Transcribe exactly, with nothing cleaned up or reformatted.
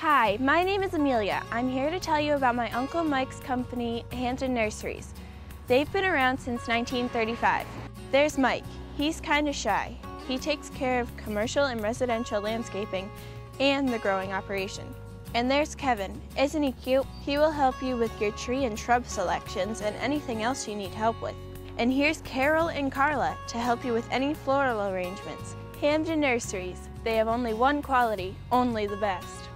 Hi, my name is Amelia. I'm here to tell you about my Uncle Mike's company, Hampden Nurseries. They've been around since nineteen thirty-five. There's Mike. He's kind of shy. He takes care of commercial and residential landscaping and the growing operation. And there's Kevin. Isn't he cute? He will help you with your tree and shrub selections and anything else you need help with. And here's Carol and Carla to help you with any floral arrangements. Hampden Nurseries. They have only one quality, only the best.